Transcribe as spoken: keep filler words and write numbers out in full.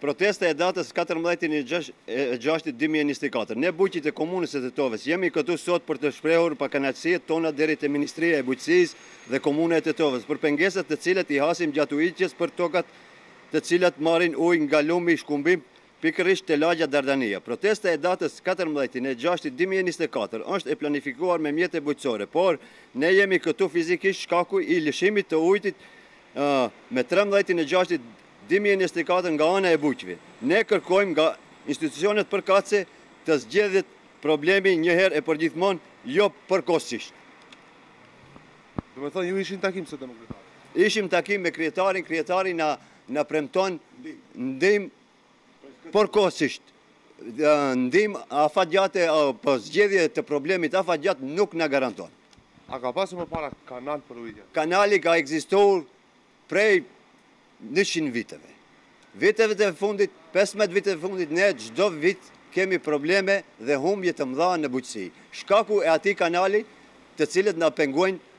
protesta e datës katërmbëdhjetë e gjashtit dy mijë e njëzet e katër. Ne bujqit e komunës e Tetovës jemi këtu sot për të shprehur pa kënaqësitë tona deri te Ministria e Bujqësisë dhe Komuna e Tetovës për pengesat të cilat i hasim gjatë ujitjes për tokat të cilat marrin ujë nga lumi i shkumbim pikërisht te lagja Dardania. Protesta e datës katërmbëdhjetë e gjashtit dy mijë e njëzet e katër është e planifikuar me mjete bujqësore, por ne jemi këtu fizikisht shkaku i lëshimit të ujit uh, me trembëdhjetë e gjashtit dy mijë e njëzet e katër nga ana e bujqëve. Ne kërkojmë nga institucionet përkatëse të zgjedhet problemi një herë e përgjithmonë, jo përkohësisht. Do të thonë ju ishin takim sot me kryetarin. Ishim takim me kryetarin, kryetari na na premton ndihmë përkohësisht. Ndihmë afatgjate po zgjedhje të problemit afatgjat nuk na garanton. A ka pasur më para kanal për ujitje? Kanali ka ekzistuar prej njëqind viteve. Viteve të fundit, pesëmbëdhjetë viteve të fundit, ne çdo vit kemi probleme dhe humbje të mëdha në bujqësi. Shkaku e atij kanali, të cilët na pengojnë